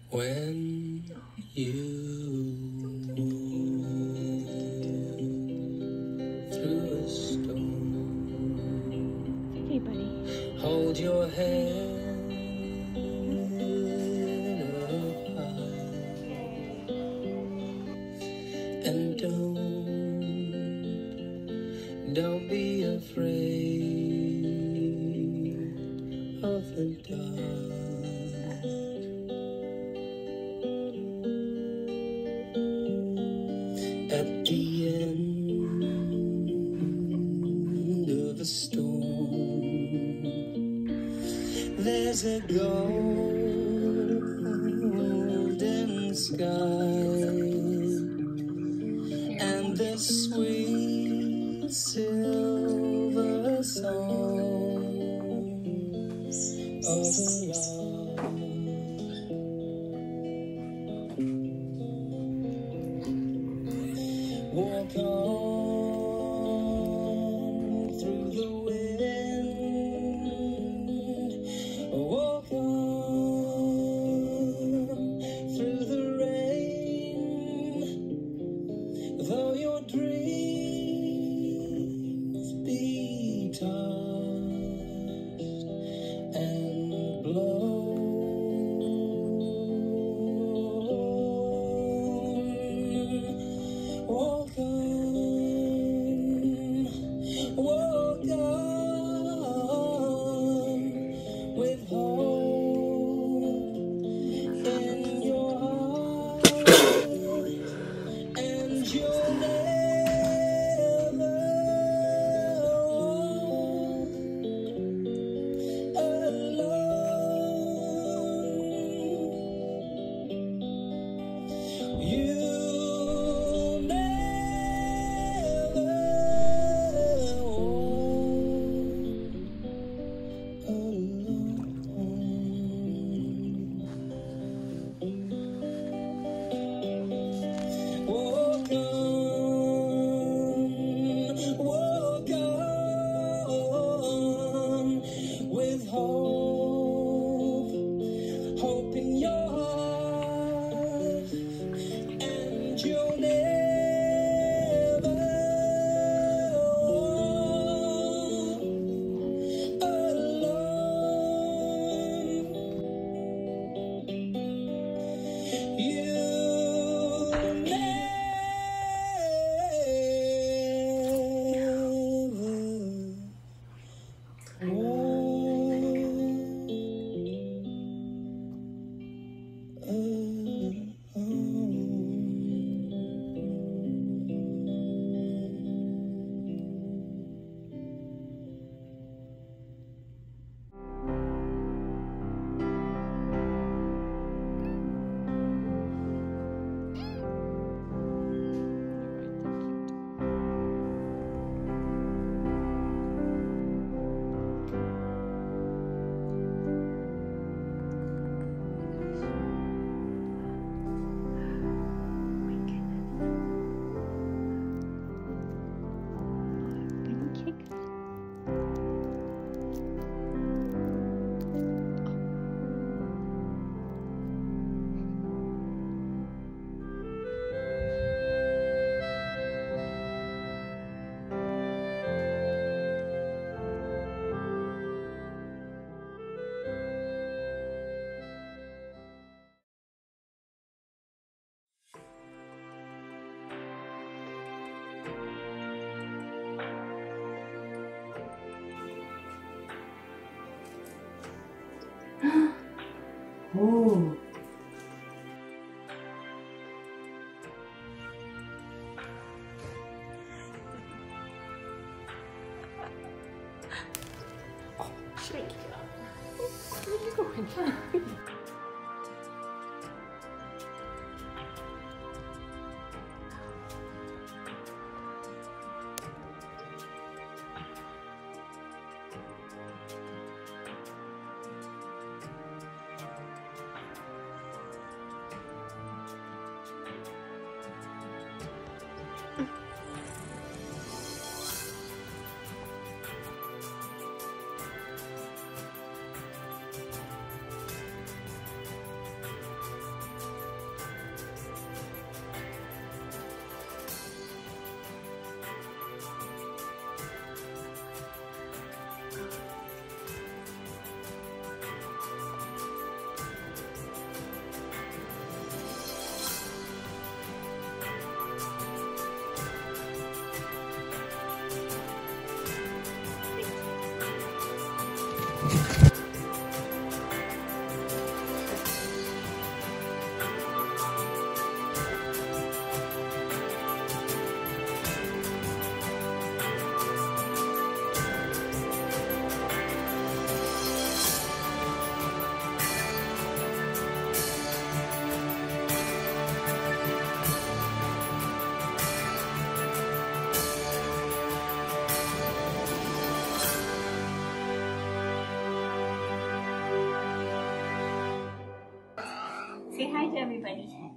When you through a storm, hey buddy, hold your head up high, and don't be afraid of the dark. At the end of a storm, there's a golden sky and the sweet silver songs of love. Walk on through the wind, walk on through the rain, though your dreams be tossed and blown. Walk on with hope in your heart, and you'll never walk alone. You'll never walk alone. Walk on with hope in your heart, and you'll never walk alone. You'll Oh. shake it up. Where are you going? Say hi to everybody.